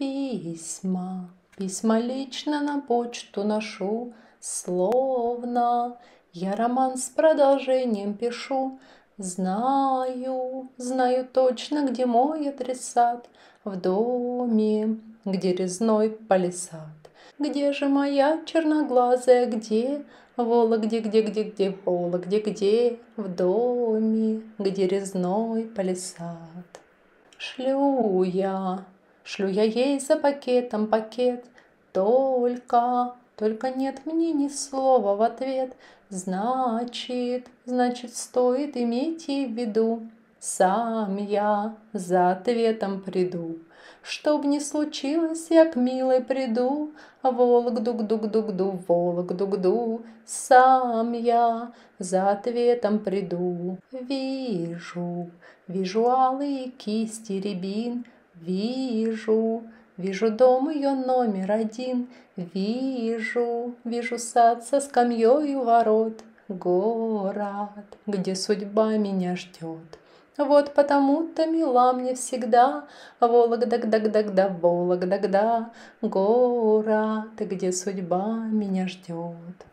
Письма, письма лично на почту ношу, словно я роман с продолжением пишу. Знаю, знаю точно, где мой адресат, в доме, где резной палисад. Где же моя черноглазая, где? Вола, где, Вола, где? В доме, где резной палисад. Шлю я ей за пакетом пакет, только нет мне ни слова в ответ. Значит, стоит иметь и в виду, сам я за ответом приду. Чтоб не случилось, я к милой приду, Вологду, сам я за ответом приду. Вижу алые кисти рябин, вижу дом ее номер 1, вижу сад со скамьей у ворот, город, где судьба меня ждет. Вот потому-то мила мне всегда Вологда, город, где судьба меня ждет.